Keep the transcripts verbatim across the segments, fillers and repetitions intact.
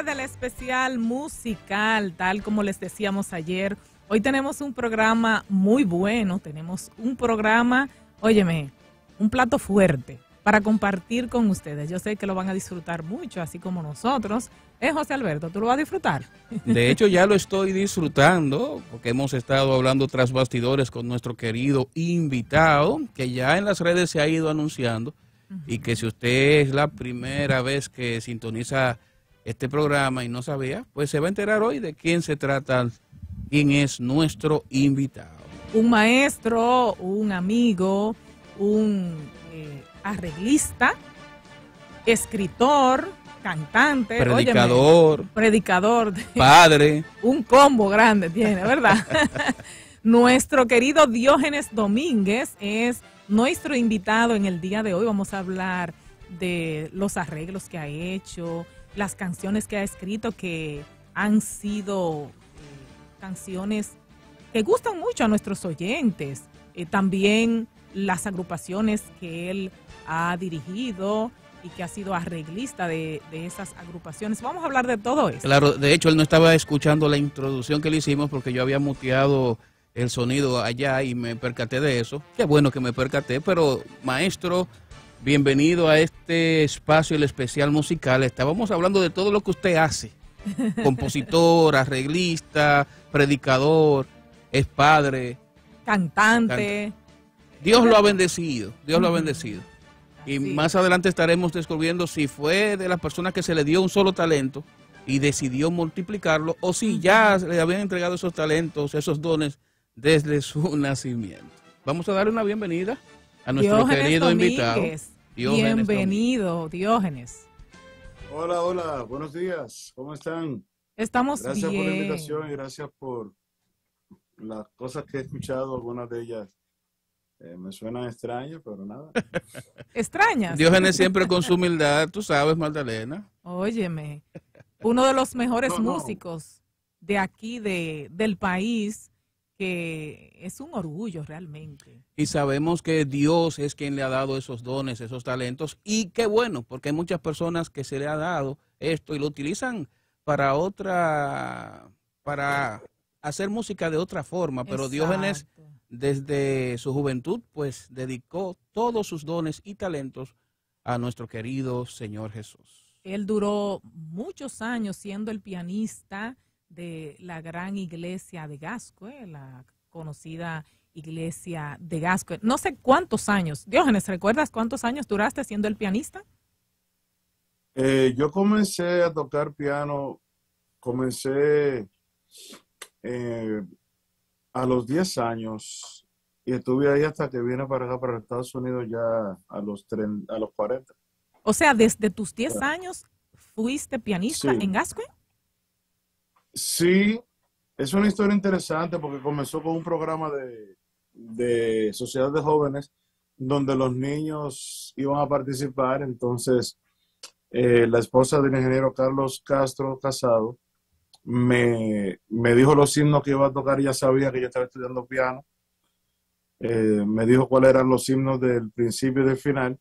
del especial musical, tal como les decíamos ayer. Hoy tenemos un programa muy bueno, tenemos un programa, óyeme, un plato fuerte para compartir con ustedes. Yo sé que lo van a disfrutar mucho, así como nosotros. ¿Eh, José Alberto? ¿Tú lo vas a disfrutar? De hecho, ya lo estoy disfrutando, porque hemos estado hablando tras bastidores con nuestro querido invitado, que ya en las redes se ha ido anunciando, uh-huh. Y que si usted es la primera vez que sintoniza este programa y no sabía, pues se va a enterar hoy de quién se trata, quién es nuestro invitado. Un maestro, un amigo, un eh, arreglista, escritor, cantante, predicador, óyeme, predicador, padre, un combo grande tiene, ¿verdad? Nuestro querido Diógenes Domínguez es nuestro invitado en el día de hoy. Vamos a hablar de los arreglos que ha hecho, las canciones que ha escrito que han sido eh, canciones que gustan mucho a nuestros oyentes, eh, también las agrupaciones que él ha dirigido y que ha sido arreglista de, de esas agrupaciones. Vamos a hablar de todo eso. Claro, de hecho él no estaba escuchando la introducción que le hicimos porque yo había muteado el sonido allá y me percaté de eso. Qué bueno que me percaté, pero maestro, bienvenido a este espacio, el especial musical. Estábamos hablando de todo lo que usted hace. Compositor, arreglista, predicador, es padre. Cantante. Canta. Dios lo ha bendecido, Dios lo ha bendecido. Y sí. Más adelante estaremos descubriendo si fue de las personas que se le dio un solo talento y decidió multiplicarlo, o si ya le habían entregado esos talentos, esos dones desde su nacimiento. Vamos a darle una bienvenida a nuestro Diógenes querido Domínguez. invitado. Diógenes Bienvenido, Domínguez. Diógenes. Hola, hola, buenos días, ¿cómo están? Estamos gracias bien. Gracias por la invitación y gracias por las cosas que he escuchado, algunas de ellas Eh, me suenan extrañas, pero nada. ¿Extrañas? Diógenes siempre con su humildad, tú sabes, Magdalena. Óyeme, uno de los mejores no, no. músicos de aquí, de, del país, que es un orgullo realmente. Y sabemos que Dios es quien le ha dado esos dones, esos talentos, y qué bueno, porque hay muchas personas que se le ha dado esto y lo utilizan para otra, para hacer música de otra forma, pero Exacto. Diógenes desde su juventud, pues dedicó todos sus dones y talentos a nuestro querido Señor Jesús. Él duró muchos años siendo el pianista de la gran iglesia de Gascue, la conocida iglesia de Gascue. No sé cuántos años. Diógenes, ¿recuerdas cuántos años duraste siendo el pianista? Eh, yo comencé a tocar piano, comencé... Eh, a los diez años y estuve ahí hasta que vine para acá, para Estados Unidos, ya a los, treinta, a los cuarenta. O sea, desde tus diez años fuiste pianista sí. en Gascue. Sí, es una historia interesante porque comenzó con un programa de, de sociedad de jóvenes donde los niños iban a participar. Entonces, eh, la esposa del ingeniero Carlos Castro Casado Me, me dijo los himnos que iba a tocar y ya sabía que yo estaba estudiando piano. Eh, me dijo cuáles eran los himnos del principio y del final.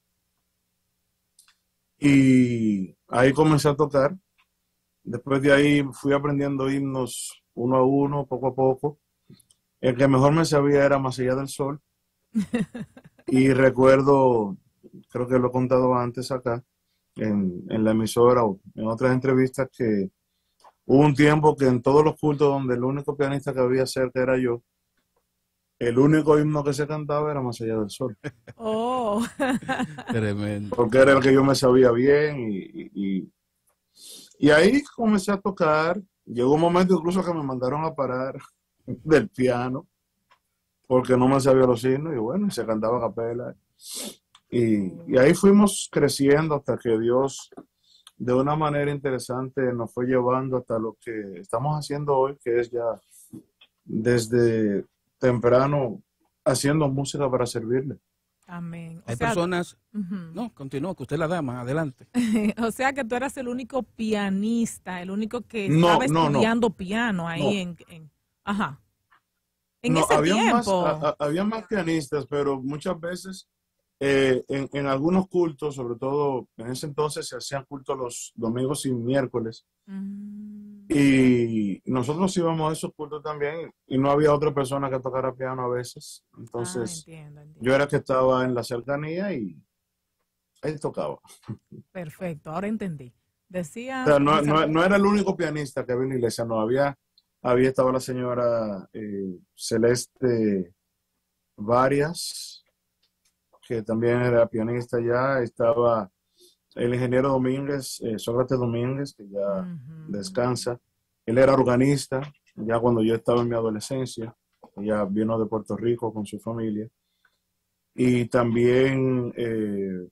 Y ahí comencé a tocar. Después de ahí fui aprendiendo himnos uno a uno, poco a poco. El que mejor me sabía era Más allá del sol. Y recuerdo, creo que lo he contado antes acá, en, en la emisora o en otras entrevistas, que hubo un tiempo que en todos los cultos donde el único pianista que había cerca era yo, el único himno que se cantaba era Más allá del sol. Oh. Tremendo. Porque era el que yo me sabía bien y, y, y ahí comencé a tocar. Llegó un momento incluso que me mandaron a parar del piano porque no me sabía los himnos y bueno, se cantaba a capela. Y, y ahí fuimos creciendo hasta que Dios, de una manera interesante, nos fue llevando hasta lo que estamos haciendo hoy, que es ya desde temprano haciendo música para servirle. Amén. O Hay sea, personas... uh-huh. No, continúa, que usted es la dama, adelante. O sea que tú eras el único pianista, el único que no, estaba no, estudiando no. piano ahí no. en, en... Ajá. En no, ese había tiempo. Más, a, a, había más pianistas, pero muchas veces eh, en, en algunos cultos, sobre todo en ese entonces se hacían cultos los domingos y miércoles, Mm. y nosotros íbamos a esos cultos también y no había otra persona que tocara piano a veces. Ah, Entonces entiendo, entiendo. yo era que estaba en la cercanía y él tocaba. Perfecto, ahora entendí. O Decías, sea, no, José no, Alberto. no era el único pianista que había en la iglesia, no, había, había estaba la señora eh, Celeste Varias, que también era pianista ya, estaba el ingeniero Domínguez, eh, Sócrates Domínguez, que ya Ujú. descansa. Él era organista, ya cuando yo estaba en mi adolescencia, ya vino de Puerto Rico con su familia. Y también eh,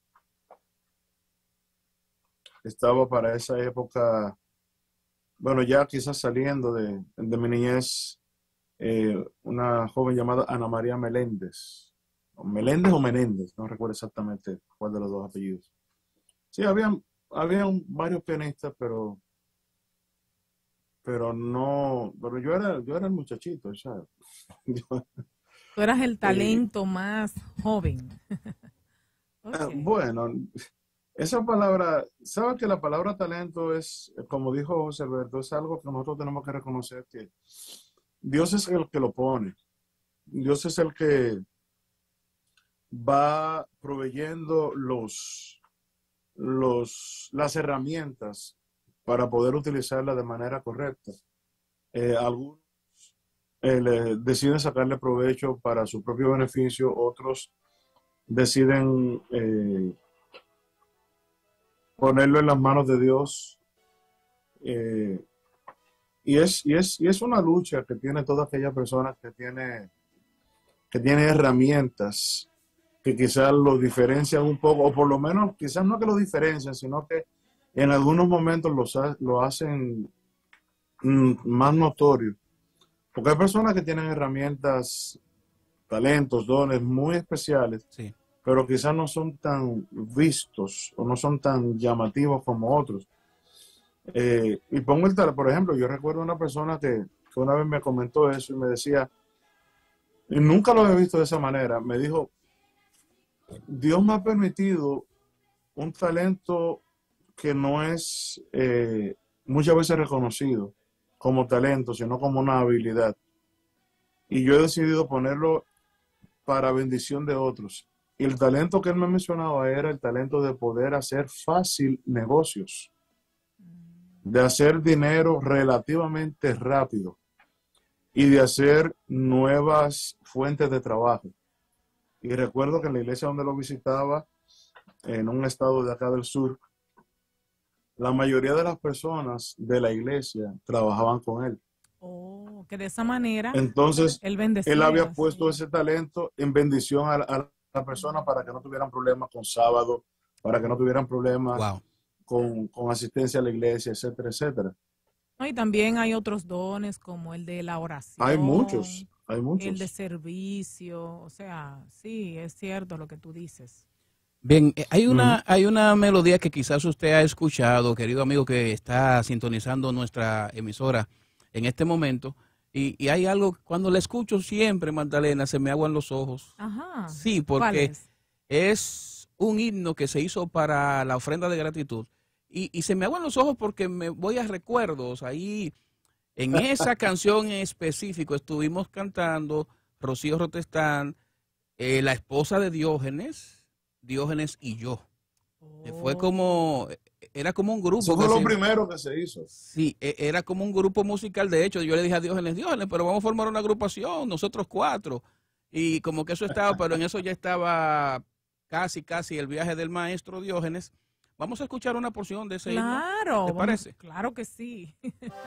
estaba para esa época, bueno, ya quizás saliendo de, de mi niñez, eh, una joven llamada Ana María Meléndez. O Meléndez o Menéndez, no recuerdo exactamente cuál de los dos apellidos. Sí, habían, habían varios pianistas, pero, pero no, pero yo era, yo era el muchachito, o sea, yo, Tú eras el eh, talento más joven. ah, Ok. bueno, esa palabra, ¿sabes que la palabra talento es, como dijo José Alberto, es algo que nosotros tenemos que reconocer que Dios es el que lo pone, Dios es el que va proveyendo los, los, las herramientas para poder utilizarla de manera correcta. Eh, algunos eh, le- deciden sacarle provecho para su propio beneficio, otros deciden eh, ponerlo en las manos de Dios. eh, y, es, y, es, y es una lucha que tiene toda aquella persona que tiene, que tiene herramientas que quizás lo diferencian un poco, o por lo menos quizás no que lo diferencian, sino que en algunos momentos los ha- lo hacen mm, más notorio. Porque hay personas que tienen herramientas, talentos, dones muy especiales, Sí. pero quizás no son tan vistos o no son tan llamativos como otros. Eh, y pongo el tal, por ejemplo, yo recuerdo una persona que, que una vez me comentó eso y me decía, y nunca lo había visto de esa manera, me dijo, Dios me ha permitido un talento que no es eh, muchas veces reconocido como talento, sino como una habilidad. Y yo he decidido ponerlo para bendición de otros. Y el talento que él me mencionaba era el talento de poder hacer fácil negocios, de hacer dinero relativamente rápido y de hacer nuevas fuentes de trabajo. Y recuerdo que en la iglesia donde lo visitaba, en un estado de acá del sur, la mayoría de las personas de la iglesia trabajaban con él. Oh, que de esa manera Entonces, él él había bendecía, puesto sí. ese talento en bendición a, a la persona para que no tuvieran problemas con sábado, para que no tuvieran problemas Wow. con, con asistencia a la iglesia, etcétera, etcétera. No, y también hay otros dones como el de la Hay muchos, oración, hay el de muchos. servicio, o sea, sí, es cierto lo que tú dices. Bien, eh, hay Ujú. una, hay una melodía que quizás usted ha escuchado, querido amigo que está sintonizando nuestra emisora en este momento, y, y hay algo, cuando la escucho siempre, Magdalena, se me aguan los ojos. Ajá. Sí, ¿Cuál porque es? es un himno que se hizo para la ofrenda de gratitud. Y, y se me aguan los ojos porque me voy a recuerdos. Ahí, en esa canción en específico, estuvimos cantando Rocío Rotestán, eh, la esposa de Diógenes, Diógenes y yo. Eh, Fue Oh, como, era como un grupo Eso que fue lo se, primero que se hizo. sí, e- era como un grupo musical. De hecho, yo le dije a Diógenes, Diógenes, pero vamos a formar una agrupación, nosotros cuatro. Y como que eso estaba, pero en eso ya estaba casi, casi el viaje del maestro Diógenes. Vamos a escuchar una porción de ese himno, claro, ¿te vamos, parece? claro que sí.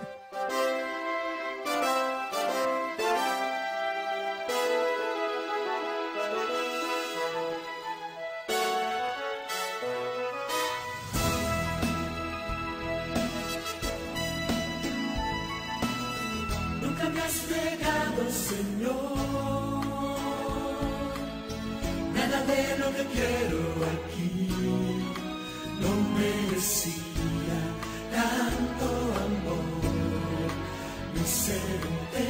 Nunca me has negado, Señor, nada de lo que quiero aquí. No merecía tanto amor, mi ser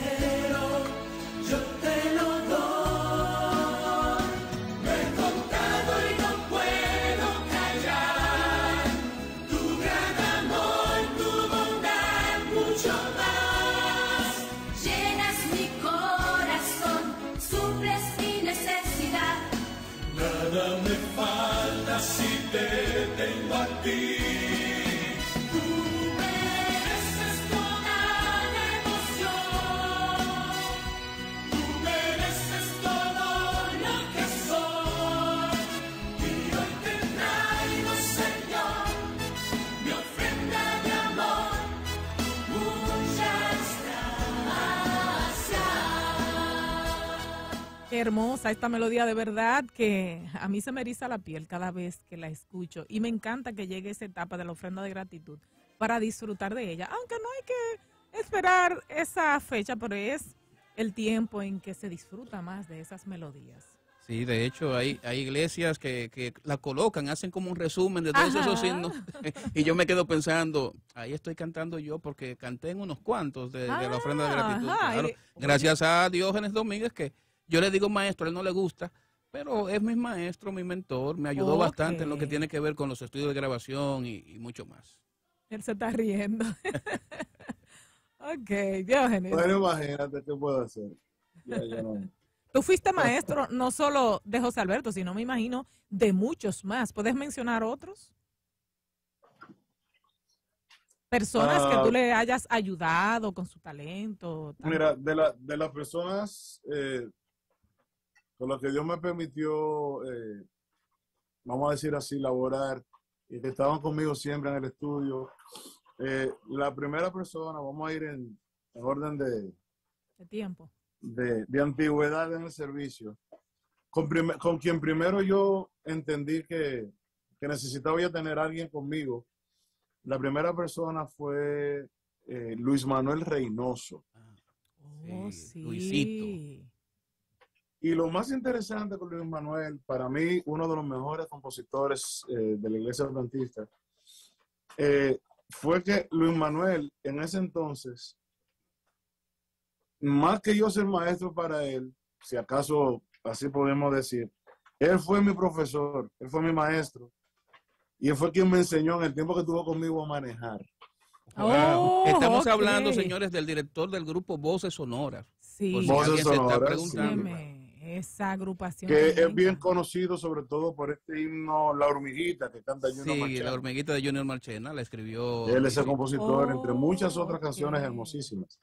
entero yo te lo doy. Me contaron Nada me falta si te tengo a ti. Tú mereces toda la emoción. Tú mereces todo lo que soy. Y hoy te traigo, Señor, mi ofrenda de amor. Muchas gracias. Qué hermosa esta melodía, de verdad que a mí se me eriza la piel cada vez que la escucho y me encanta que llegue esa etapa de la ofrenda de gratitud para disfrutar de ella, aunque no hay que esperar esa fecha, pero es el tiempo en que se disfruta más de esas melodías. Sí, de hecho hay, hay iglesias que, que la colocan, hacen como un resumen de todos Ajá. esos signos y yo me quedo pensando, ahí estoy cantando yo porque canté en unos cuantos de, de la ofrenda de gratitud. Ajá, Claro, y- gracias a Diógenes Domínguez, que yo le digo maestro, a él no le gusta, pero es mi maestro, mi mentor, me ayudó Ok. bastante en lo que tiene que ver con los estudios de grabación y, y mucho más. Él se está riendo. Ok, Diógenes. Bueno, imagínate qué puedo hacer. Ya, ya no. Tú fuiste maestro no solo de José Alberto, sino me imagino de muchos más. ¿Puedes mencionar otros? Personas Ah. que tú le hayas ayudado con su talento. tal- Mira, de, la, de las personas eh, con las que Dios me permitió, eh, vamos a decir así, laborar y que estaban conmigo siempre en el estudio, eh, la primera persona, vamos a ir en, en orden de, de tiempo. de, de antigüedad en el servicio, con, prim- con quien primero yo entendí que, que necesitaba ya tener a alguien conmigo. La primera persona fue eh, Luis Manuel Reynoso. Oh, Sí, sí. Luisito. Y lo más interesante con Luis Manuel, para mí, uno de los mejores compositores eh, de la Iglesia Adventista, eh, fue que Luis Manuel, en ese entonces, más que yo ser maestro para él, si acaso así podemos decir, él fue mi profesor, él fue mi maestro, y él fue quien me enseñó en el tiempo que estuvo conmigo a manejar. Oh, Estamos ok. hablando, señores, del director del grupo Voces Sonoras. Sí. Por si Voces alguien se está Sonoras, preguntando. Óyeme, esa agrupación. Que también es bien encanta. conocido sobre todo por este himno La Hormiguita que canta Junior Sí, Marchena. la hormiguita de Junior Marchena la escribió. Él es el Luisito. compositor, Oh, entre muchas otras ok. canciones hermosísimas.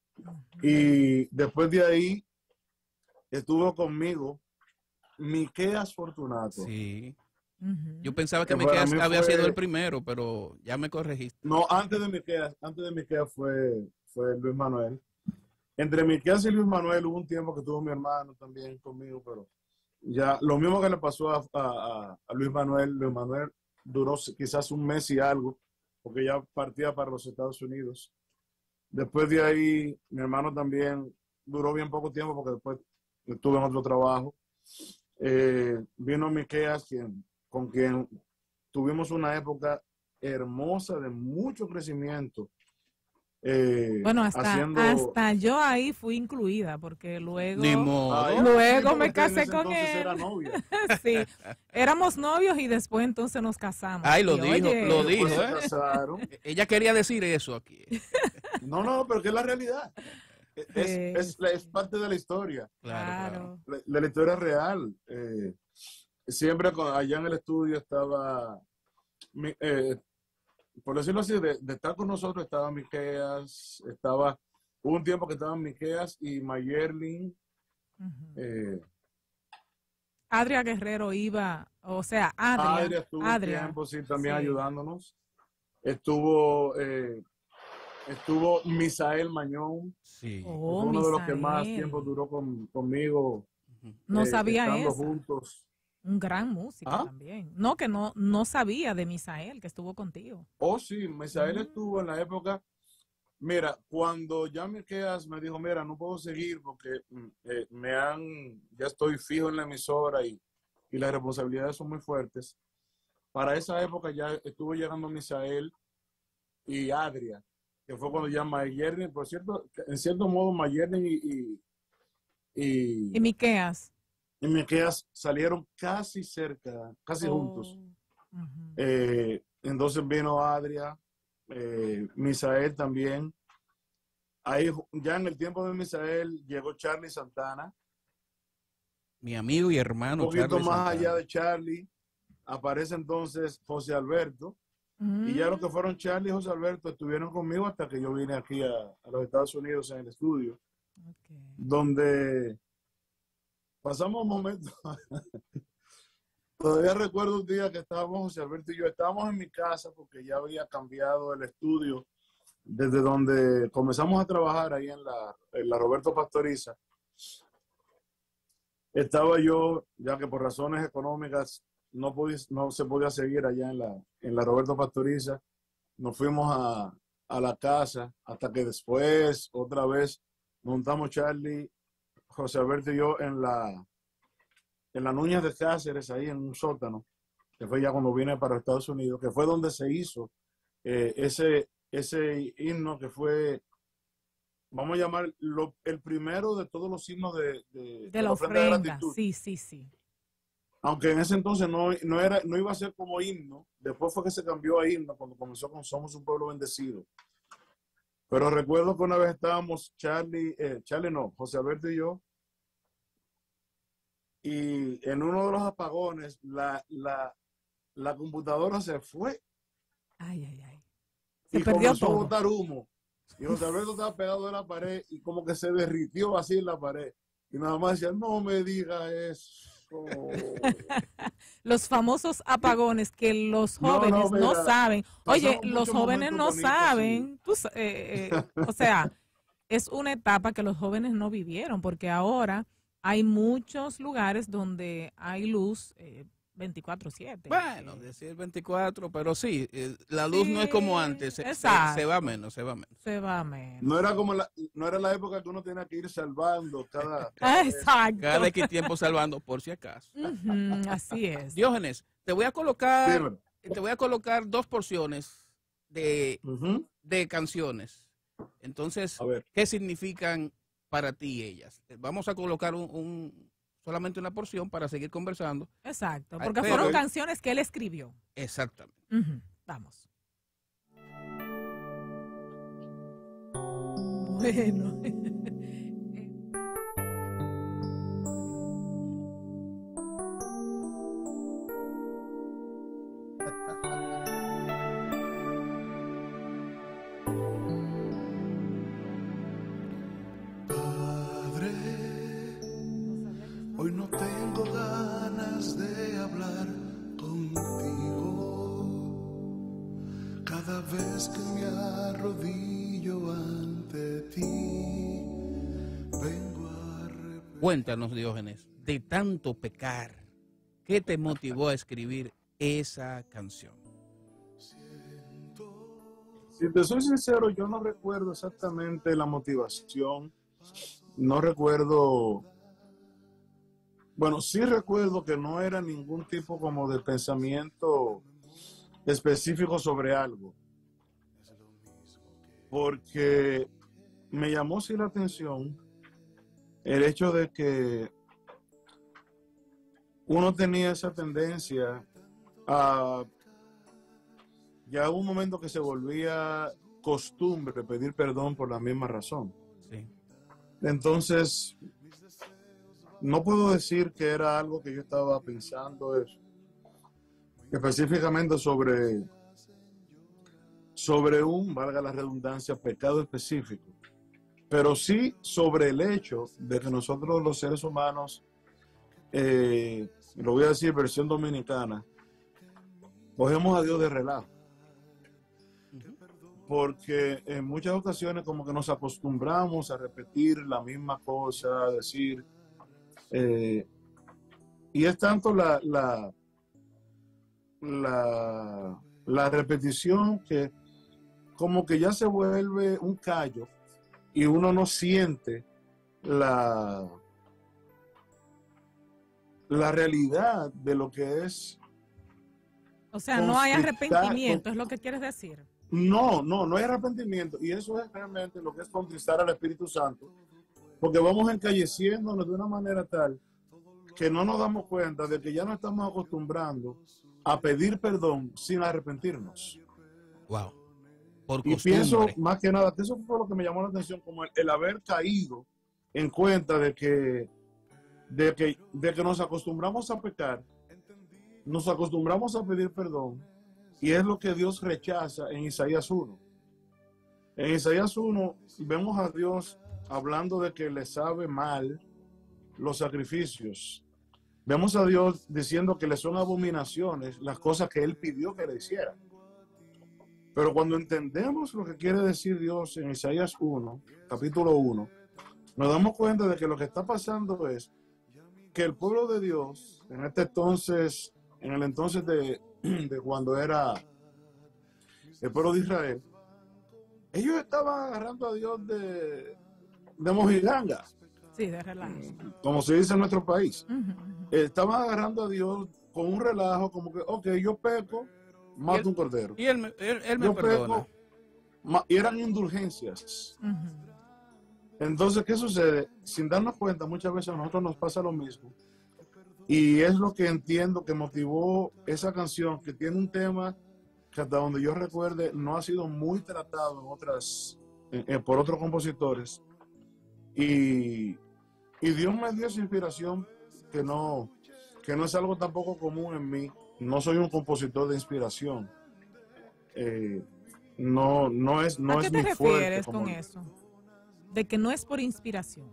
Y después de ahí estuvo conmigo Miqueas Fortunato. Sí. Ujú. Yo pensaba que Que para Miqueas mí había fue- sido el primero, pero ya me corregiste. No, antes de Miqueas, antes de Miqueas fue, fue Luis Manuel. Entre Miqueas y Luis Manuel hubo un tiempo que tuvo mi hermano también conmigo, pero ya lo mismo que le pasó a, a- a Luis Manuel, Luis Manuel duró quizás un mes y algo, porque ya partía para los Estados Unidos. Después de ahí, mi hermano también duró bien poco tiempo, porque después estuve en otro trabajo. Eh, vino Miqueas, quien, con quien tuvimos una época hermosa de mucho crecimiento. Eh, Bueno, hasta, haciendo- hasta yo ahí fui incluida, porque luego, Ni modo. Ay, Luego sí, porque me usted casé en ese con entonces él. era novia. sí, éramos novios y después entonces nos casamos. Ay, lo Y, dijo, oye, lo dijo, Después se ¿eh? casaron. Ella quería decir eso aquí. No, no, pero que es la realidad. Es, Sí, es, la- es parte de la historia, Claro, claro. la- de la historia real. Eh, siempre con- allá en el estudio estaba, mi- eh, por decirlo así, de, de estar con nosotros estaba Miqueas, estaba, hubo un tiempo que estaban Miqueas y Mayerlin. Ujú. Eh, Adria Guerrero iba, o sea, Adria, Adria estuvo un Adria, tiempo, sí, también sí. ayudándonos. Estuvo, eh, estuvo Misael Mañón, Sí. Oh, fue uno de los que Misael. más tiempo duró con- conmigo. No eh, sabía estando eso. juntos. Un gran músico ¿Ah? también. No, que no, no sabía de Misael, que estuvo contigo. Oh, sí, Misael Mm. estuvo en la época. Mira, cuando ya Miqueas me dijo, mira, no puedo seguir porque mm, eh, me han, ya estoy fijo en la emisora y, y las responsabilidades son muy fuertes. Para esa época ya estuvo llegando Misael y Adria, que fue cuando ya Mayerlin, por cierto, en cierto modo Mayerlin y, y, y, Y Miqueas. y Miqueas salieron casi cerca, casi Oh, juntos. ujú. Eh, entonces vino Adria, eh, Misael también. Ahí, ya en el tiempo de Misael, llegó Charlie Santana. Mi amigo y Un hermano poquito Charlie más Santana. allá de Charlie, aparece entonces José Alberto. Y ya los que fueron Charlie y José Alberto estuvieron conmigo hasta que yo vine aquí a, a los Estados Unidos en el estudio, Okay. donde pasamos momentos. Todavía recuerdo un día que estábamos, José Alberto y yo, estábamos en mi casa porque ya había cambiado el estudio desde donde comenzamos a trabajar ahí en la, en la Roberto Pastoriza. Estaba yo, ya que por razones económicas no, podía, no se podía seguir allá en la, en la Roberto Pastoriza, nos fuimos a, a la casa hasta que después, otra vez, montamos Charlie, José Alberto y yo en la, en la Núñez de Cáceres, ahí en un sótano, que fue ya cuando vine para Estados Unidos, que fue donde se hizo eh, ese, ese himno que fue, vamos a llamar, lo, el primero de todos los himnos de, de, De la ofrenda de ofrenda, gratitud. sí, sí, sí. Aunque en ese entonces no, no, era, no iba a ser como himno, después fue que se cambió a himno cuando comenzó con Somos un pueblo bendecido. Pero recuerdo que una vez estábamos Charlie, eh, Charlie no, José Alberto y yo, y en uno de los apagones la, la, la computadora se fue Ay, ay, ay. Se y perdió comenzó a todo. botar humo. Y José Alberto estaba pegado de la pared y como que se derritió así en la pared. Y nada más decía, no me diga eso. Los famosos apagones que los No, jóvenes no, no, mira, saben. Oye, pasamos los muchos jóvenes momentos no bonitos, saben. Tú sa- eh, eh, o sea, es una etapa que los jóvenes no vivieron, porque ahora hay muchos lugares donde hay luz eh, veinticuatro siete. Bueno, Eh, decir veinticuatro, pero sí, eh, la luz Sí, no es como antes, se, se, exacto. se va menos, se va menos. se va menos. No era como la, no era la época que uno tenía que ir salvando cada, cada vez. Exacto. Cada X tiempo salvando, por si acaso. Ujú, así es. Diógenes, te voy a colocar, Dímelo. te voy a colocar dos porciones de, Ujú. de canciones. Entonces, A ver. ¿qué significan para ti ellas? Vamos a colocar un, un- solamente una porción para seguir conversando. Exacto. Ay, Porque pero- fueron canciones que él escribió. Exactamente. Ujú, vamos. Bueno. Padre, hoy no tengo ganas de hablar contigo. Cada vez que me arrodillo ante ti, vengo a repetir. Cuéntanos, Diógenes, de tanto pecar, ¿qué te motivó a escribir esa canción? Si te soy sincero, yo no recuerdo exactamente la motivación. No recuerdo. Bueno, sí recuerdo que no era ningún tipo como de pensamiento específico sobre algo. Porque me llamó sí la atención el hecho de que uno tenía esa tendencia a, ya hubo un momento que se volvía costumbre pedir perdón por la misma razón. Sí. Entonces, no puedo decir que era algo que yo estaba pensando eso, específicamente sobre, sobre un, valga la redundancia, pecado específico, pero sí sobre el hecho de que nosotros los seres humanos, eh, lo voy a decir versión dominicana, cogemos a Dios de relajo. Porque en muchas ocasiones como que nos acostumbramos a repetir la misma cosa, a decir, eh, y es tanto la, la, la, la repetición que como que ya se vuelve un callo y uno no siente la, la realidad de lo que es. O sea, no hay Conflictar- arrepentimiento, es lo que quieres decir. No, no, no hay arrepentimiento. Y eso es realmente lo que es contristar al Espíritu Santo. Porque vamos encalleciéndonos de una manera tal que no nos damos cuenta de que ya nos estamos acostumbrando a pedir perdón sin arrepentirnos. Wow. Por Y costumbre. pienso más que nada que eso fue lo que me llamó la atención, como el, el haber caído en cuenta de que de que, de que nos acostumbramos a pecar, nos acostumbramos a pedir perdón, y es lo que Dios rechaza en Isaías uno. En Isaías uno vemos a Dios hablando de que le sabe mal los sacrificios. Vemos a Dios diciendo que le son abominaciones las cosas que Él pidió que le hiciera. Pero cuando entendemos lo que quiere decir Dios en Isaías uno, capítulo uno, nos damos cuenta de que lo que está pasando es que el pueblo de Dios, en este entonces, en el entonces de, de cuando era el pueblo de Israel, ellos estaban agarrando a Dios de, de mojiganga. Sí, de relajo. Como se dice en nuestro país. Uh-huh, uh-huh. Estaban agarrando a Dios con un relajo, como que, ok, yo peco, mato un cordero. Y él, me- él, él me Yo perdona. peco, ma- y eran indulgencias. Uh-huh. Entonces, ¿qué sucede? Sin darnos cuenta, muchas veces a nosotros nos pasa lo mismo. Y es lo que entiendo que motivó esa canción, que tiene un tema que hasta donde yo recuerde no ha sido muy tratado en otras, en- en- por otros compositores. Y, y Dios me dio esa inspiración que no, que no es algo tampoco común en mí. No soy un compositor de inspiración. Eh, no, no es, no ¿A qué es te mi fuerte refieres como- con eso? De que no es por inspiración.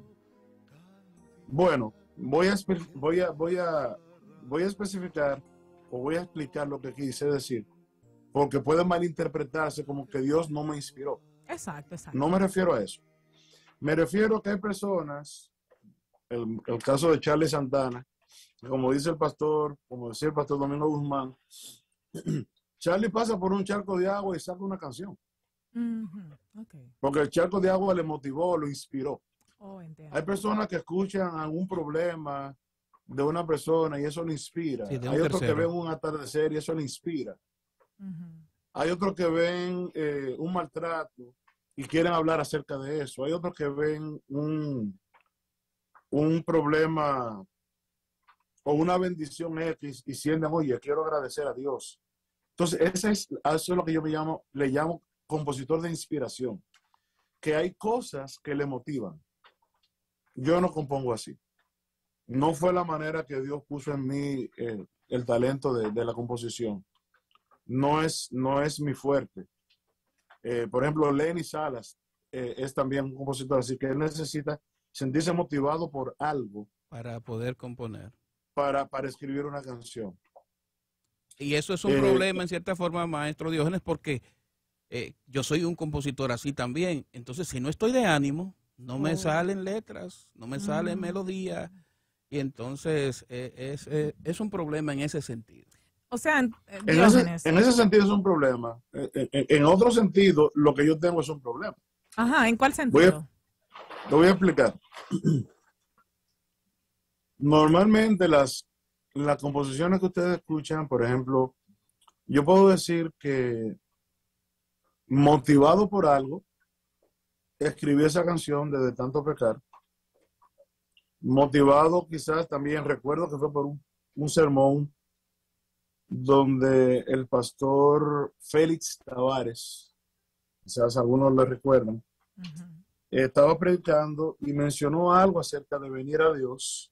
Bueno, voy a, espe- voy a, voy a, voy a especificar o voy a explicar lo que quise decir, porque puede malinterpretarse como que Dios no me inspiró. Exacto, exacto. No me refiero a eso. Me refiero a que hay personas, el, el caso de Charlie Santana, que como dice el pastor, como decía el pastor Domingo Guzmán, Charlie pasa por un charco de agua y saca una canción, Uh-huh. Okay. porque el charco de agua le motivó, lo inspiró. Oh, entiendo. Hay personas que escuchan algún problema de una persona y eso le inspira. Sí, de un Hay otros que tercero. ven un atardecer y eso le inspira. Uh-huh. Hay otros que ven eh, un maltrato y quieren hablar acerca de eso. Hay otros que ven un, un problema o una bendición X y sienten, oye, quiero agradecer a Dios. Entonces, ese es, eso es lo que yo me llamo, le llamo compositor de inspiración. Que hay cosas que le motivan. Yo no compongo así. No fue la manera que Dios puso en mí eh, el talento de, de la composición. No es, no es mi fuerte. Eh, por ejemplo, Lenny Salas eh, es también un compositor, así que él necesita sentirse motivado por algo Para poder componer. para, para escribir una canción. Y eso es un Eh, problema en cierta forma, maestro Diógenes, porque eh, yo soy un compositor así también. Entonces, si no estoy de ánimo, no me Oh. salen letras, no me salen Mm. melodías. Y entonces eh, es, eh, es un problema en ese sentido. O sea, eh, En ese, Diógenes. en ese sentido es un problema. En, en- en otro sentido, lo que yo tengo es un problema. Ajá, ¿en cuál Voy sentido? a, lo voy a explicar. Normalmente las, las composiciones que ustedes escuchan, por ejemplo, yo puedo decir que motivado por algo, escribí esa canción de De Tanto Pecar. Motivado quizás también, recuerdo que fue por un, un sermón donde el pastor Félix Tavares, quizás algunos lo recuerdan, Ujú. estaba predicando y mencionó algo acerca de venir a Dios.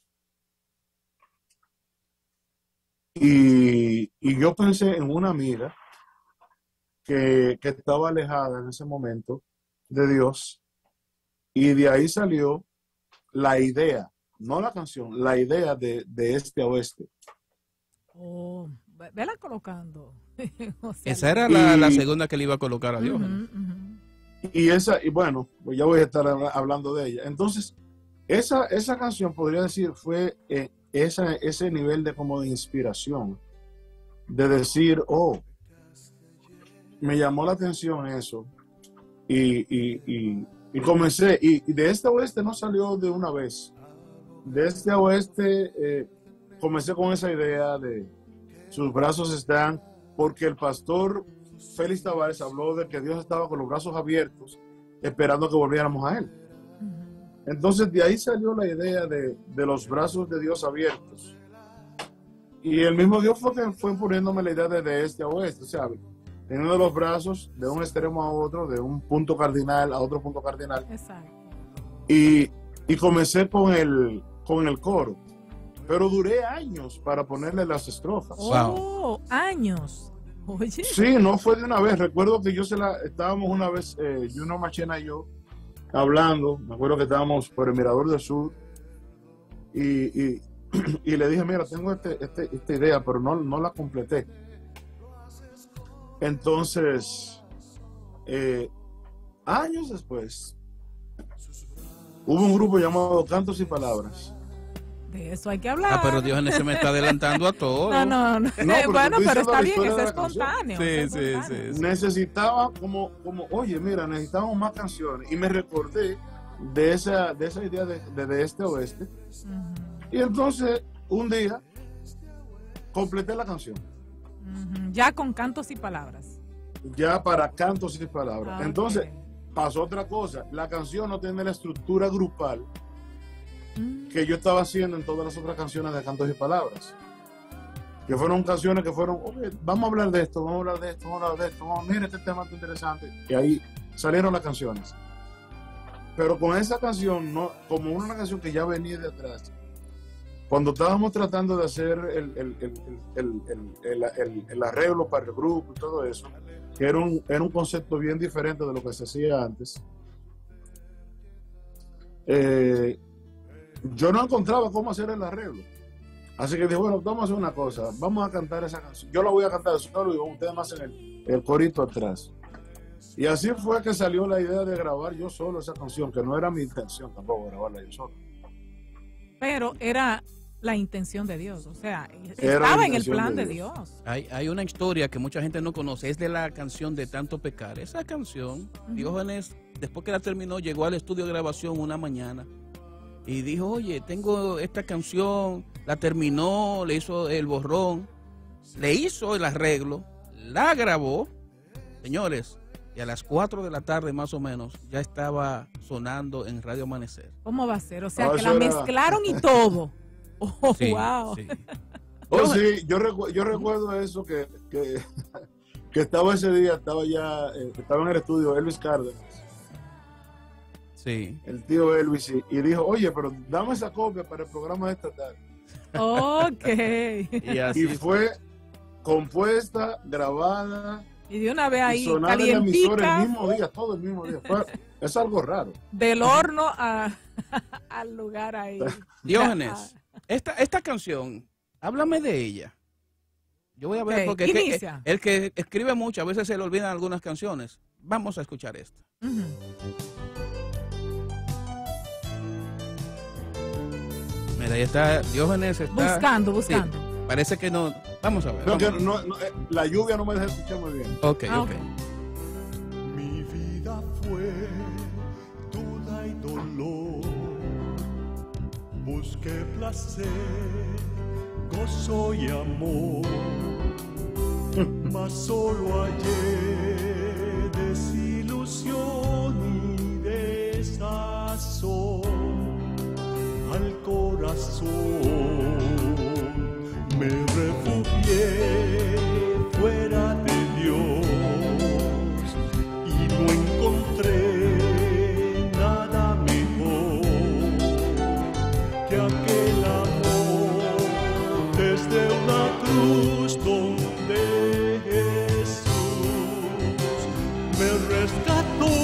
Y, y yo pensé en una amiga que, que estaba alejada en ese momento de Dios, y de ahí salió la idea, no la canción, la idea de, de este a oeste. Oh, ve- vela colocando. O sea, Esa era la, Y- la segunda que le iba a colocar a ujú, Diógenes. ujú. Y esa, y bueno, pues ya voy a estar habla- hablando de ella. Entonces, esa, esa canción podría decir fue eh, esa, ese nivel de como de inspiración, de decir, oh, me llamó la atención eso. Y, y, y, y comencé, y, y de este a oeste no salió de una vez. De este a oeste eh, comencé con esa idea de sus brazos están, porque el pastor Félix Tavares habló de que Dios estaba con los brazos abiertos esperando que volviéramos a él. Ujú. Entonces de ahí salió la idea de, de los brazos de Dios abiertos. Y el mismo Dios fue que fue poniéndome la idea de, de este a oeste, o sea, teniendo los brazos de un extremo a otro, de un punto cardinal a otro punto cardinal. Exacto. Y, y comencé con el, con el coro. Pero duré años para ponerle las estrofas. Oh, años. Oye. Sí, no fue de una vez. Recuerdo que yo se la estábamos una vez, eh, Juno Machena y yo, hablando. Me acuerdo que estábamos por el Mirador del Sur. Y, y, y le dije, mira, tengo este, este, esta idea, pero no, no la completé. Entonces, eh, años después, hubo un grupo llamado Cantos y Palabras. De eso hay que hablar. Ah, pero Diógenes se me está adelantando a todo. No, no, no. No, pero bueno, estoy pero diciendo está la bien, historia es de la canción. espontáneo. Sí, es sí, espontáneo. sí, sí. Necesitaba como, como, oye, mira, necesitábamos más canciones. Y me recordé de esa, de esa idea de, de, de este oeste. Ujú, Y entonces, un día, completé la canción. ujú. Ya con cantos y palabras. Ya para cantos y palabras. Ah, Entonces, ok. pasó otra cosa. La canción no tiene la estructura grupal Mm. que yo estaba haciendo en todas las otras canciones de cantos y palabras. Que fueron canciones que fueron, oye, vamos a hablar de esto, vamos a hablar de esto, vamos a hablar de esto, vamos, mira, este tema está interesante. Y ahí salieron las canciones. Pero con esa canción, no, como una canción que ya venía de atrás, cuando estábamos tratando de hacer el, el, el, el, el, el, el, el arreglo para el grupo y todo eso, que era un, era un concepto bien diferente de lo que se hacía antes, eh, yo no encontraba cómo hacer el arreglo. Así que dije, bueno, vamos a hacer una cosa, vamos a cantar esa canción. Yo la voy a cantar solo y ustedes me hacen el, el corito atrás. Y así fue que salió la idea de grabar yo solo esa canción, que no era mi intención tampoco grabarla yo solo. Pero era la intención de Dios, o sea, Era estaba la en el intención plan de de Dios. Dios. Hay, hay una historia que mucha gente no conoce, es de la canción de Tanto Pecar. Esa canción, Ujú. Diógenes, después que la terminó, llegó al estudio de grabación una mañana y dijo, oye, tengo esta canción, la terminó, le hizo el borrón, le hizo el arreglo, la grabó, señores, y a las cuatro de la tarde más o menos ya estaba sonando en Radio Amanecer. ¿Cómo va a ser? O sea, No, que eso la era- mezclaron y todo. Oh, Sí, wow. sí. Oh, sí, yo, recu yo recuerdo eso, que, que, que estaba ese día, estaba ya, eh, estaba en el estudio Elvis Cárdenas, Sí. el tío Elvis, y, y dijo, oye, pero dame esa copia para el programa de esta tarde. Ok. Y así Y fue compuesta, grabada, Y de una vez y ahí, sonar en la emisora calientica, el mismo día, todo el mismo día. Fue, es algo raro. del horno a, al lugar ahí. Diógenes, Ah, esta, esta canción, háblame de ella. Yo voy a ver, Ok, porque es que, inicia. el que escribe mucho, a veces se le olvidan algunas canciones. Vamos a escuchar esta. ujú. Mira, ahí está, Diógenes está... Buscando, sí, buscando. parece que no... Vamos a ver. No, vamos. que no- no, eh, la lluvia no me deja escuchar muy bien. Ok, Ah, ok. ok. Mi vida fue duda y dolor. Busqué placer, gozo y amor. Mas solo hallé desilusión y desazón al corazón. Me refugié fuera de Dios y no encontré nada mejor que aquel amor desde una cruz donde Jesús me rescató.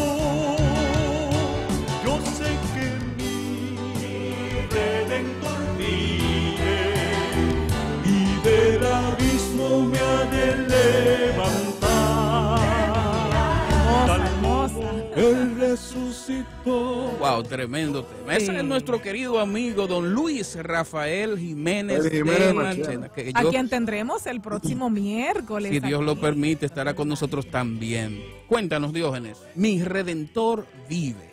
Yo sé que mi Redentor vive y del abismo me ha de levantar. Tal Hermosa, como hermosa. Él resucitó. Wow, tremendo tema. Ese Sí. es nuestro querido amigo don Luis Rafael Jiménez, El Jiménez de Machena. Manchena, que A yo, quien tendremos el próximo miércoles. si Dios lo aquí. permite, estará con nosotros también. Cuéntanos, Diógenes. Mi Redentor vive.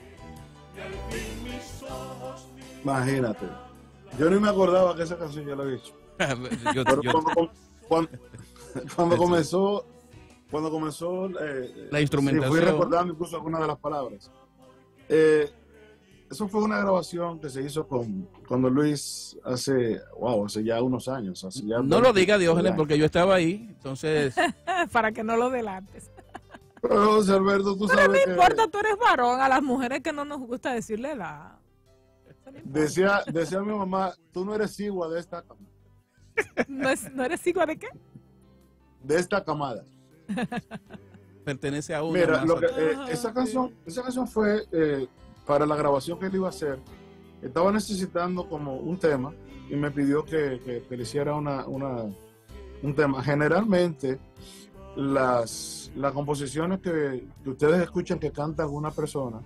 Imagínate. Yo ni me acordaba que esa canción ya la había hecho. Yo- Pero yo- cuando, com- cuando, cuando comenzó, cuando comenzó eh, La instrumentación. sí, fui recordando incluso algunas de las palabras. Eh, eso fue una grabación que se hizo con cuando Luis hace, wow, hace ya unos años. Hace ya no lo veinte diga, Diógenes, años. porque yo estaba ahí. Entonces, Para que no lo delates. Pero, José Alberto, tú Pero sabes no que importa, tú eres varón. A las mujeres que no nos gusta decirle la. Eso no importa. Decía, decía mi mamá, tú no eres igua de esta, ¿No, es, ¿No eres hijo de qué? de esta camada. Pertenece a una. Mira, más lo que, otra. eh, esa canción, esa canción fue eh, para la grabación que él iba a hacer. Estaba necesitando como un tema y me pidió que, que, que le hiciera una, una, un tema. Generalmente, las, las composiciones que, que ustedes escuchan que canta alguna persona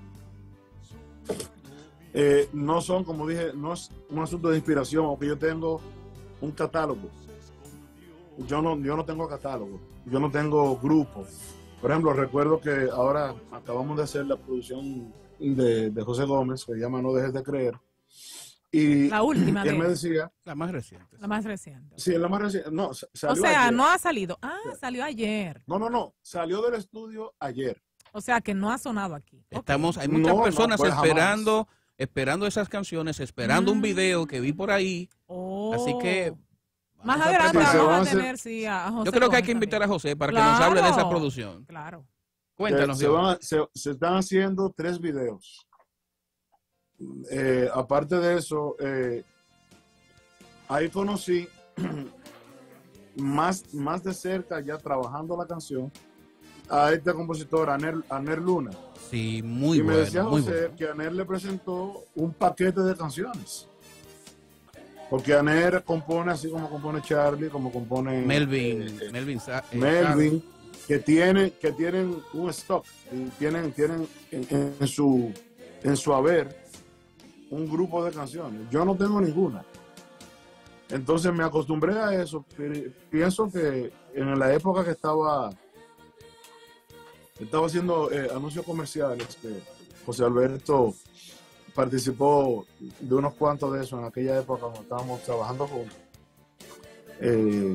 eh, no son, como dije, no es un asunto de inspiración o que yo tengo un catálogo. Yo no, yo no tengo catálogo, yo no tengo grupo. Por ejemplo, recuerdo que ahora acabamos de hacer la producción de, de José Gómez, que se llama No Dejes de Creer. Y La última él de me él. decía, La más reciente. La más reciente. sí, es la más reciente. No, sa- salió O sea, ayer. no ha salido. Ah, salió ayer. No, no, no, salió del estudio ayer. O sea, que no ha sonado aquí. Ok. Estamos, hay muchas No, no, personas pues jamás. esperando, esperando esas canciones, esperando un Mm. video que vi por ahí. Oh. Así que Más vamos a adelante preparar. Sí, se vamos van a a hacer- tener, sí, a a José Yo creo que hay Gómez que invitar a también. José para que nos hable de esa Claro, producción. Claro. Cuéntanos, se, Dios. van a- se- se están haciendo tres videos. Eh, aparte de eso, eh, ahí conocí más, más de cerca, ya trabajando la canción, a este compositor, Aner, Aner Luna. Sí, muy y me bueno, decía muy José bueno. que Aner le presentó un paquete de canciones. Porque Aner compone así como compone Charlie, como compone Melvin, eh, eh, Melvin, Sa- eh, Melvin, que tienen, que tienen un stock, y tienen, tienen en, en- en su, en su haber un grupo de canciones. Yo no tengo ninguna. Entonces me acostumbré a eso. Pi- Pienso que en la época que estaba, estaba haciendo eh, anuncios comerciales, que José Alberto participó de unos cuantos de esos en aquella época cuando estábamos trabajando juntos. Eh,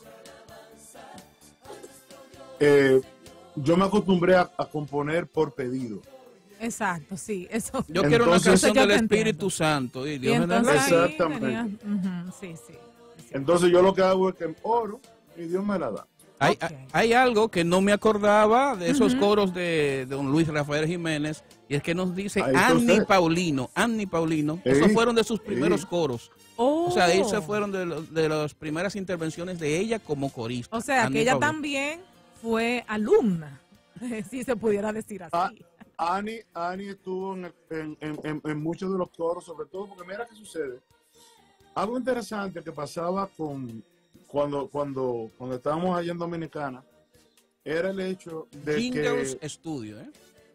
eh, yo me acostumbré a, a componer por pedido. Exacto, sí, eso. Yo quiero una Entonces- canción Yo del te Espíritu entiendo. Santo. Y Y Dios me da entonces la- ahí Exactamente. tenía- ujú, sí, sí. Entonces yo lo que hago es que oro y Dios me la da. Hay, Ok. hay- hay algo que no me acordaba de esos Ujú. coros de, de don Luis Rafael Jiménez, y es que nos dice Ahí está Annie usted. Paulino, Annie Paulino, Sí, esos fueron de sus sí. primeros coros. Oh. O sea, esas fueron de, los- de las primeras intervenciones de ella como corista. O sea, Annie que ella Paulino. también fue alumna, si se pudiera decir así. Ah, Annie, Annie estuvo en, el- en- en- en- en muchos de los coros, sobre todo porque mira qué sucede. Algo interesante que pasaba con cuando, cuando, cuando estábamos allá en Dominicana era el hecho de Jingles que Studio, ¿eh?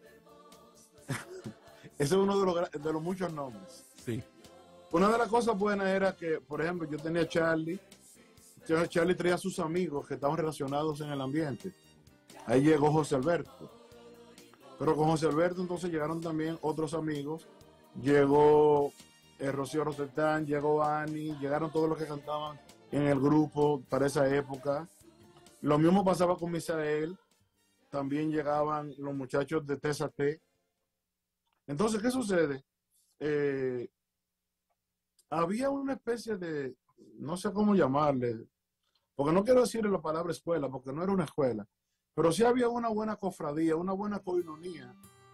ese es uno de los, gra- de los muchos nombres. Sí. Una de las cosas buenas era que, por ejemplo, yo tenía a Charlie, Ch- Charlie traía a sus amigos que estaban relacionados en el ambiente. Ahí llegó José Alberto. Pero con José Alberto entonces llegaron también otros amigos. Llegó eh, Rocío Rosetán, llegó Ani, llegaron todos los que cantaban en el grupo para esa época. Lo mismo pasaba con Misael. También llegaban los muchachos de Tesa T. Entonces, ¿qué sucede? Eh, había una especie de, no sé cómo llamarle, porque no quiero decirle la palabra escuela, porque no era una escuela, pero sí había una buena cofradía, una buena coinonía,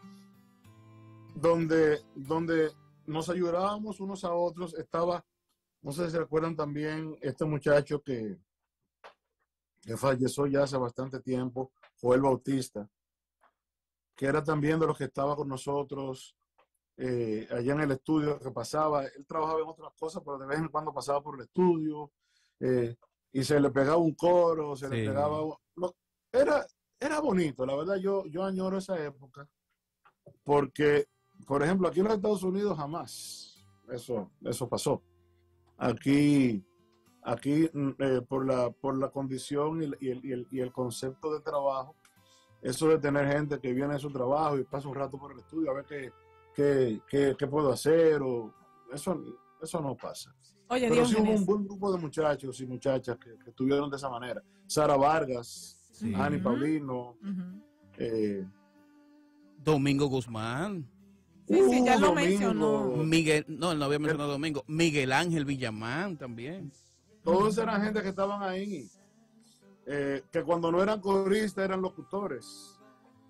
donde, donde nos ayudábamos unos a otros. Estaba, no sé si se recuerdan también, este muchacho que, que falleció ya hace bastante tiempo, Joel Bautista, que era también de los que estaba con nosotros eh, allá en el estudio, que pasaba, él trabajaba en otras cosas, pero de vez en cuando pasaba por el estudio, eh, y se le pegaba un coro, se Sí. le pegaba... un- no, era, era bonito, la verdad, yo, yo añoro esa época, porque, por ejemplo, aquí en los Estados Unidos jamás eso, eso pasó. Aquí, aquí mm, eh, por, la, por la condición y el, y, el, y, el, y el concepto de trabajo, eso de tener gente que viene a su trabajo y pasa un rato por el estudio a ver qué, qué, qué, qué puedo hacer, o eso, eso no pasa. Oye, Pero sí hubo Diógenes. un buen grupo de muchachos y muchachas que, que estuvieron de esa manera. Sara Vargas, Sí. Annie Ujú. Paulino, Ujú. eh, Domingo Guzmán, Sí, sí, ya uh, lo Domingo. mencionó. Miguel, no, él no había mencionado Domingo, Miguel Ángel Villamán también. Todos eran gente que estaban ahí, eh, que cuando no eran coristas eran locutores.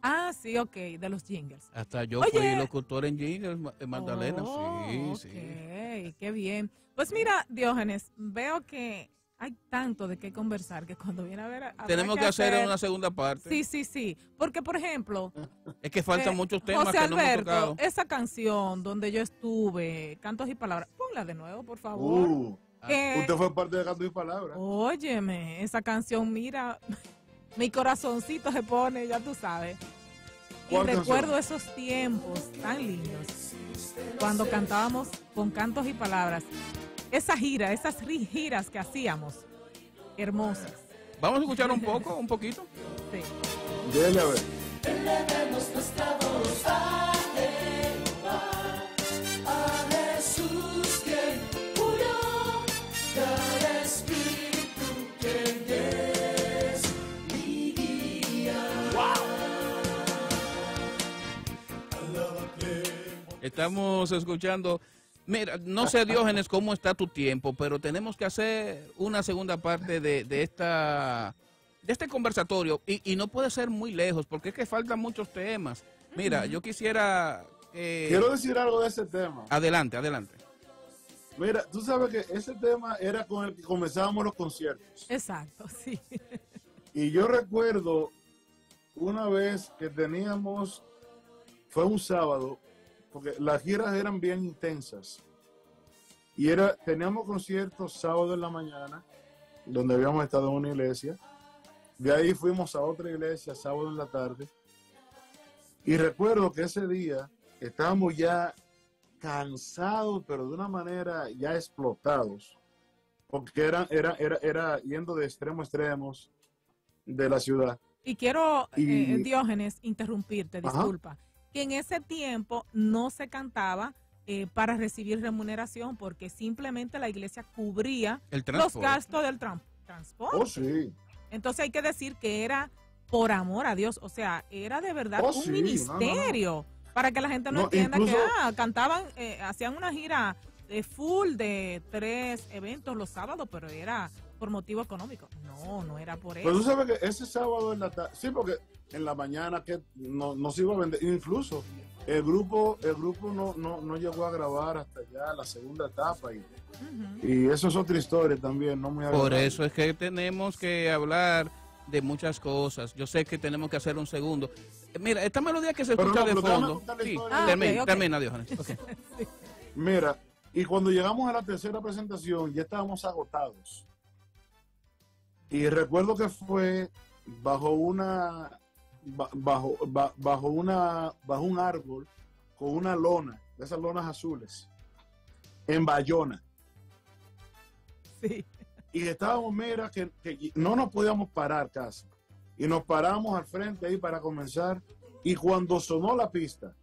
Ah, sí, ok, de los jingles. Hasta yo Oye. fui locutor en Jingles, Ma- en Magdalena, Oh, sí, ok, sí. qué bien. Pues mira, Diógenes, veo que hay tanto de qué conversar que cuando viene a ver... habrá Tenemos que hacer una segunda parte. Sí, sí, sí. Porque, por ejemplo, Es que faltan eh, muchos temas José que no hemos Alberto, tocado. esa canción donde yo estuve, Cantos y Palabras, ponla de nuevo, por favor. Uh, Que- usted fue parte de Canto y Palabras. Óyeme, esa canción, mira, mi corazoncito se pone, ya tú sabes. Y ¿Cuál recuerdo canción? esos tiempos tan lindos, cuando cantábamos con Cantos y Palabras. Esa gira, esas ri- giras que hacíamos, hermosas. Vamos a escuchar un poco, un poquito. Sí. Dele a ver. Elevemos nuestra voz a Jehová, a Jesús quien murió, y al Espíritu quien es mi guía. Estamos escuchando. Mira, no sé, Diógenes, cómo está tu tiempo, pero tenemos que hacer una segunda parte de, de esta de este conversatorio y, y no puede ser muy lejos porque es que faltan muchos temas. Mira, yo quisiera... eh, Quiero decir algo de ese tema. Adelante, adelante. Mira, tú sabes que ese tema era con el que comenzábamos los conciertos. Exacto, sí. Y yo recuerdo una vez que teníamos, fue un sábado, porque las giras eran bien intensas. Y era, teníamos conciertos sábado en la mañana, donde habíamos estado en una iglesia. De ahí fuimos a otra iglesia sábado en la tarde. Y recuerdo que ese día estábamos ya cansados, pero de una manera ya explotados. Porque era, era, era, era yendo de extremo a extremos de la ciudad. Y quiero, Y- eh, Diógenes, interrumpirte, Ajá. disculpa, que en ese tiempo no se cantaba eh, para recibir remuneración porque simplemente la iglesia cubría El los transporte. gastos del tran- transporte. Oh, sí. Entonces hay que decir que era por amor a Dios, o sea, era de verdad Oh, un sí, ministerio para que la gente no, No, entienda incluso- que ah, cantaban, eh, hacían una gira de full de tres eventos los sábados, pero era por motivo económico. No, no era por Pero tú eso. sabes que ese sábado en la tarde, sí, porque en la mañana que no, no se iba a vender, incluso el grupo, el grupo no, no, no llegó a grabar hasta ya la segunda etapa y, Ujú. y eso es otra historia también, no muy Por agradable. eso es que tenemos que hablar de muchas cosas. Yo sé que tenemos que hacer un segundo. Eh, Mira, esta melodía que se Pero escucha no, de pero déjame fondo. contar la Sí, historia. Ah, termina, ok, ok. termina, Diógenes. Ok. Mira, y cuando llegamos a la tercera presentación ya estábamos agotados. Y recuerdo que fue bajo una ba- bajo ba- bajo una bajo un árbol con una lona, de esas lonas azules, en Bayona. Sí. Y estábamos, mira, que, que no nos podíamos parar casi. Y nos paramos al frente ahí para comenzar. Y cuando sonó la pista,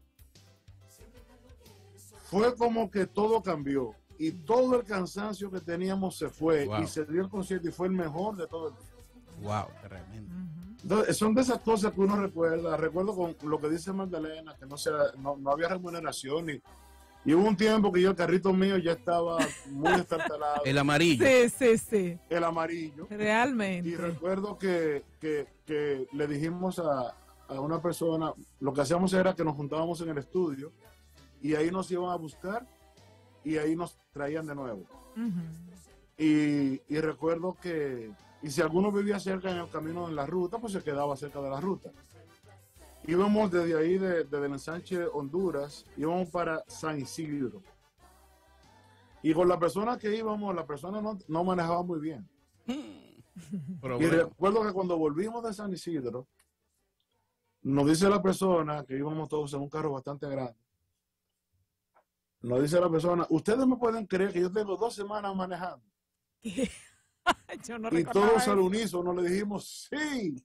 fue como que todo cambió. Y todo el cansancio que teníamos se fue. Wow. Y se dio el concierto y fue el mejor de todo el día. Wow, tremendo. Entonces, son de esas cosas que uno recuerda. Recuerdo con lo que dice Magdalena, que no, sea, no, no había remuneración. Y, y hubo un tiempo que yo el carrito mío ya estaba muy estartalado. El amarillo. Sí, sí, sí. el amarillo. Realmente. Y recuerdo que, que, que le dijimos a, a una persona, lo que hacíamos era que nos juntábamos en el estudio y ahí nos iban a buscar y ahí nos traían de nuevo. Ujú. Y, y recuerdo que, y si alguno vivía cerca en el camino en la ruta, pues se quedaba cerca de la ruta. Íbamos desde ahí, de, desde el ensanche Honduras, íbamos para San Isidro. Y con la persona que íbamos, la persona no, no manejaba muy bien. Y Problema. recuerdo que cuando volvimos de San Isidro, nos dice la persona, que íbamos todos en un carro bastante grande, nos dice la persona, ustedes me pueden creer que yo tengo dos semanas manejando. Yo no Y recordaba todos eso. al unísono le dijimos, sí.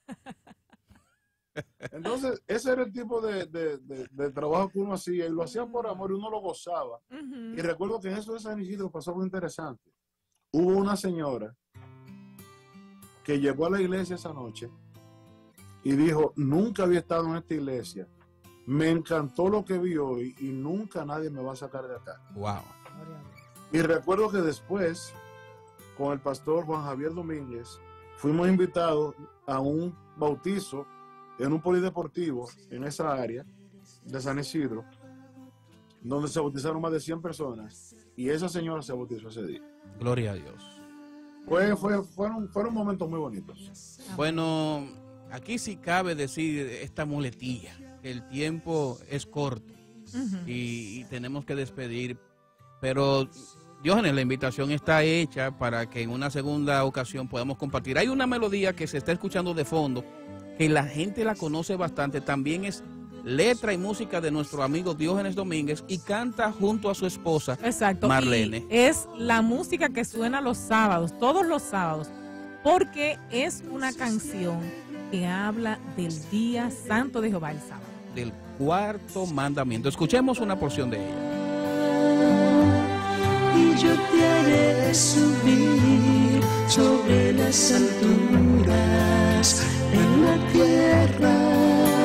Entonces, ese era el tipo de, de- de- de trabajo que uno hacía, y lo hacía por amor y uno lo gozaba. Ujú. Y recuerdo que en eso de San Isidro pasó algo interesante. Hubo una señora que llegó a la iglesia esa noche y dijo, nunca había estado en esta iglesia, me encantó lo que vi hoy y nunca nadie me va a sacar de acá. Wow. Y recuerdo que después, con el pastor Juan Javier Domínguez, fuimos invitados a un bautizo en un polideportivo en esa área de San Isidro, donde se bautizaron más de cien personas, y esa señora se bautizó ese día. Gloria a Dios. Fue, fue, fueron, fueron momentos muy bonitos. Bueno, aquí sí cabe decir esta muletilla, que el tiempo es corto Ujú. y, y tenemos que despedir, pero Diógenes, la invitación está hecha para que en una segunda ocasión podamos compartir. Hay una melodía que se está escuchando de fondo, que la gente la conoce bastante, también es letra y música de nuestro amigo Diógenes Domínguez y canta junto a su esposa Exacto. Marlene. Y es la música que suena los sábados, todos los sábados, porque es una canción que habla del día santo de Jehová el sábado. Del cuarto mandamiento. Escuchemos una porción de ella. Y yo te haré subir sobre las alturas en la tierra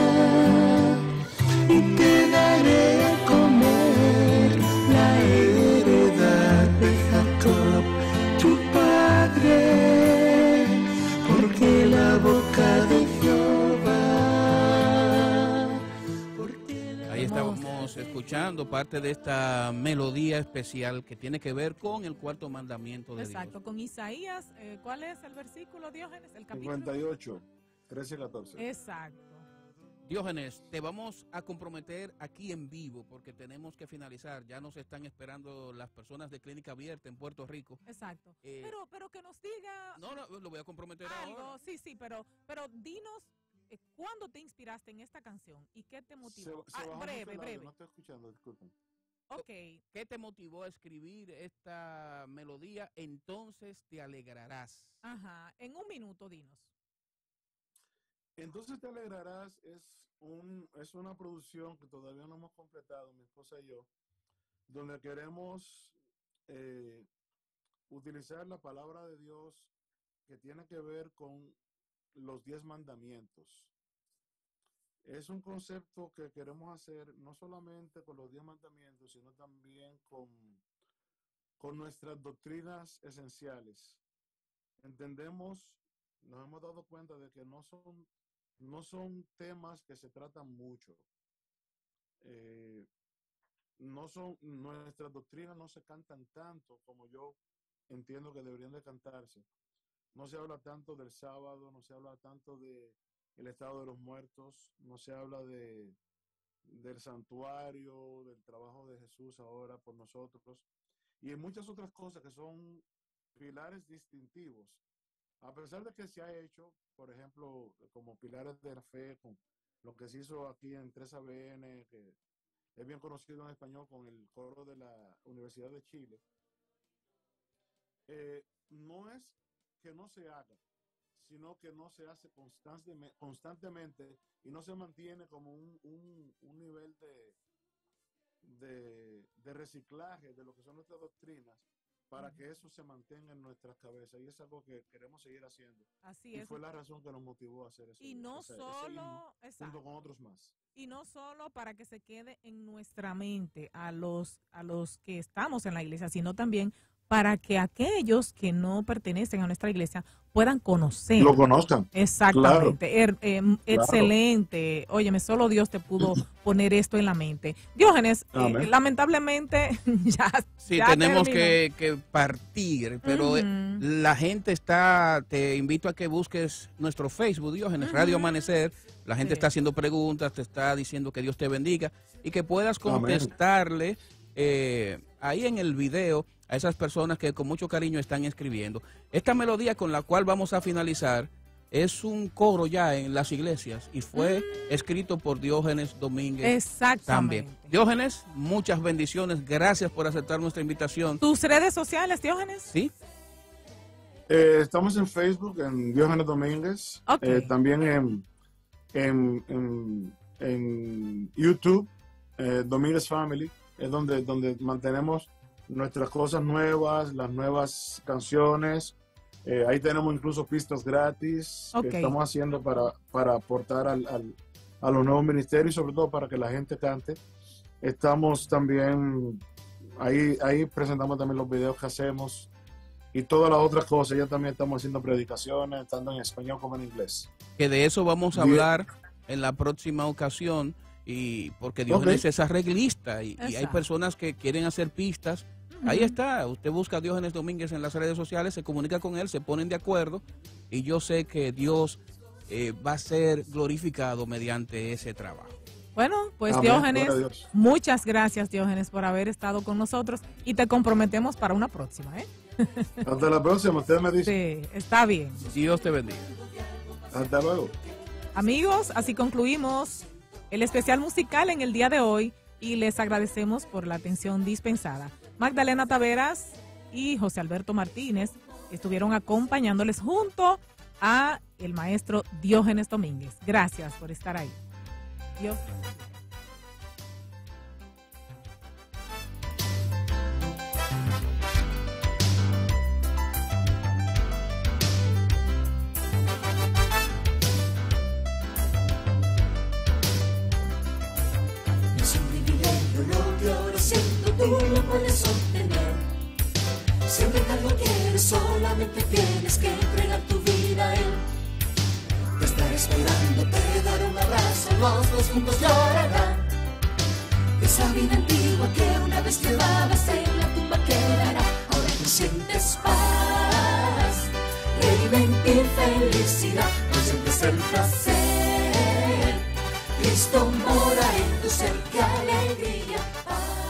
y te daré a comer la heredad de Jacob, tu padre, porque la boca de Jehová. porque la Ahí estábamos escuchando parte de esta melodía especial que tiene que ver con el cuarto mandamiento de Exacto, Dios. con Isaías, eh, ¿cuál es el versículo, Diógenes? El capítulo. cincuenta y ocho, trece y catorce. Exacto. Diógenes, te vamos a comprometer aquí en vivo porque tenemos que finalizar. Ya nos están esperando las personas de Clínica Abierta en Puerto Rico. Exacto. Eh, pero, pero que nos diga No, no, lo voy a comprometer algo. ahora. Sí, sí, pero, pero dinos eh, cuándo te inspiraste en esta canción y qué te Se, motivó. se Ah, bajó mucho breve, el audio, breve. no estoy escuchando, disculpen. Ok. ¿Qué te motivó a escribir esta melodía? Entonces te alegrarás. Ajá. En un minuto, dinos. Entonces te alegrarás, es, un, es una producción que todavía no hemos completado, mi esposa y yo, donde queremos eh, utilizar la palabra de Dios que tiene que ver con los diez mandamientos. Es un concepto que queremos hacer no solamente con los diez mandamientos, sino también con, con nuestras doctrinas esenciales. Entendemos, nos hemos dado cuenta de que no son No son temas que se tratan mucho. Eh, no son, nuestras doctrinas no se cantan tanto como yo entiendo que deberían de cantarse. No se habla tanto del sábado, no se habla tanto de el estado de los muertos, no se habla de del santuario, del trabajo de Jesús ahora por nosotros, y en muchas otras cosas que son pilares distintivos. A pesar de que se ha hecho, por ejemplo, como pilares de la fe, con lo que se hizo aquí en tres A B N, que es bien conocido en español con el coro de la Universidad de Chile, eh, no es que no se haga, sino que no se hace constantemente, constantemente y no se mantiene como un, un, un nivel de, de, de reciclaje de lo que son nuestras doctrinas, para que eso se mantenga en nuestras cabezas, y es algo que queremos seguir haciendo. Así Y es. fue la razón que nos motivó a hacer eso. Y no ese- ese himno, solo, junto exacto. con otros más. Y no solo para que se quede en nuestra mente a los, a los que estamos en la iglesia, sino también para que aquellos que no pertenecen a nuestra iglesia puedan conocer. Lo conozcan. Exactamente. Er- eh, excelente. Óyeme, solo Dios te pudo poner esto en la mente. Diógenes, eh, Amén. lamentablemente ya. Sí, ya tenemos terminó. que, que partir, pero eh, Ujú. la gente está, te invito a que busques nuestro Facebook, Diógenes, Ujú. Radio Amanecer. La gente Sí. está haciendo preguntas, te está diciendo que Dios te bendiga y que puedas Amén. contestarle eh, ahí en el video a esas personas que con mucho cariño están escribiendo. Esta melodía con la cual vamos a finalizar es un coro ya en las iglesias y fue escrito por Diógenes Domínguez Exactamente. también. Diógenes, muchas bendiciones. Gracias por aceptar nuestra invitación. ¿Tus redes sociales, Diógenes? ¿Sí? Eh, estamos en Facebook, en Diógenes Domínguez. Ok. Eh, también en, en, en, en YouTube, eh, Domínguez Family, es donde, donde mantenemos nuestras cosas nuevas, las nuevas canciones. Eh, ahí tenemos incluso pistas gratis Ok. que estamos haciendo para, para aportar al, al, a los nuevos ministerios y sobre todo para que la gente cante. Estamos también, ahí, ahí presentamos también los videos que hacemos y todas las otras cosas. Ya también estamos haciendo predicaciones, tanto en español como en inglés. Que de eso vamos a Bien. hablar en la próxima ocasión, y porque Diógenes okay. es arreglista y, y hay personas que quieren hacer pistas. Uh-huh. Ahí está, usted busca a Diógenes Domínguez en las redes sociales, se comunica con él, se ponen de acuerdo y yo sé que Dios eh, va a ser glorificado mediante ese trabajo. Bueno, pues Amén. Diógenes, muchas gracias Diógenes por haber estado con nosotros y te comprometemos para una próxima, ¿eh? Hasta la próxima, usted me dice. Sí, está bien. Dios te bendiga. Hasta luego. Amigos, así concluimos el especial musical en el día de hoy y les agradecemos por la atención dispensada. Magdalena Taveras y José Alberto Martínez estuvieron acompañándoles junto a el maestro Diógenes Domínguez. Gracias por estar ahí. Dios. Tú lo puedes obtener. Siempre que algo quieres, solamente tienes que entregar tu vida a Él. Te estará esperando, te dará un abrazo, los dos juntos llorarán. Esa vida antigua que una vez llevabas en la tumba quedará. Ahora tú sientes paz, alegría y felicidad. No sientes el placer, Cristo mora en tu ser, qué alegría, paz.